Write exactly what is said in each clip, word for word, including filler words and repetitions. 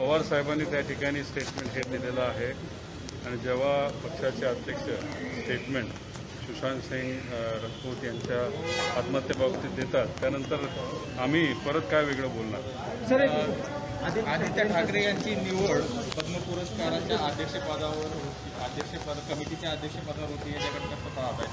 पवार साहेबांनी त्या ठिकाणी स्टेटमेंट हे दिलेलं आहे आणि जेव्हा पक्षाचे अध्यक्ष स्टेटमेंट सुशांत सिंग राजपूत यांच्या आत्महत्येबाबतीत देतात त्यानंतर आम्ही परत काय वेगळं बोलणार. सर, आदित्य ठाकरे यांची निवड पद्म पुरस्काराच्या अध्यक्षपदावर होती, अध्यक्षपद कमिटीच्या अध्यक्षपदावर होती, याच्याकडे कसं पाहत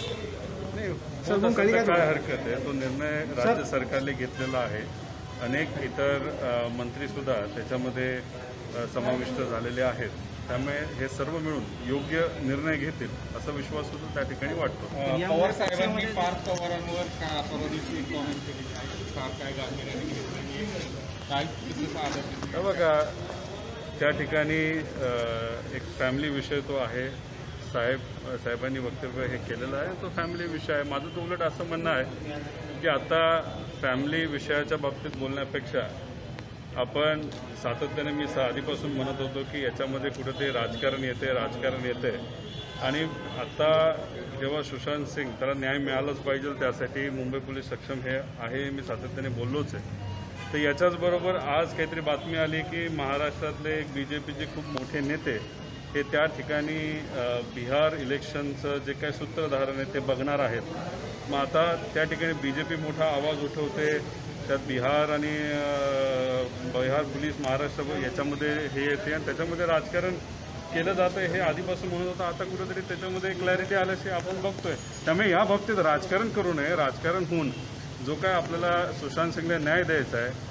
आहे? काय हरकत आहे? तो निर्णय राज्य सरकारने घेतलेला आहे. अनेक इतर मंत्रीसुद्धा त्याच्यामध्ये समाविष्ट झालेले आहेत. त्यामुळे हे सर्व मिळून योग्य निर्णय घेतील असा विश्वास सुद्धा त्या ठिकाणी वाटतो. पवार साहेबांनी पार्थ पवारांवर परवा दिवशी कॉमेंट केली आहे, फार काय गांभीर्याने घेतलं काय पाहत बघा, त्या ठिकाणी एक फॅमिली विषय तो आहे. साहेब साहेबांनी वक्तव्य हे केलेलं आहे, तो फॅमिली विषय आहे. माझं तो उलट असं म्हणणं आहे की आता फॅमिली विषयाच्या बाबतीत बोलण्यापेक्षा आपण सातत्याने मी आधीपासून म्हणत होतो की याच्यामध्ये कुठेतरी राजकारण येते राजकारण येते आणि आता जेव्हा सुशांत सिंग त्याला न्याय मिळालाच पाहिजे त्यासाठी मुंबई पोलीस सक्षम हे आहे मी सातत्याने बोललोच आहे. तर याच्याचबरोबर आज काहीतरी बातमी आली की महाराष्ट्रातले एक बी जे पीचे खूप मोठे नेते हे त्या ठिकाणी बिहार इलेक्शनचं जे काही सूत्रधारण आहे ते बघणार आहेत. मग आता त्या ठिकाणी बी जे पी मोठा आवाज उठवते, त्यात बिहार आणि बिहार पोलीस महाराष्ट्र याच्यामध्ये हे येते आणि त्याच्यामध्ये राजकारण केलं जातं हे आधीपासून म्हणत होतं. आता कुठेतरी त्याच्यामध्ये क्लॅरिटी आल्याशी आपण बघतोय. त्यामुळे या बाबतीत राजकारण करू नये. राजकारण होऊन जो काय आपल्याला सुशांत सिंगला न्याय द्यायचा आहे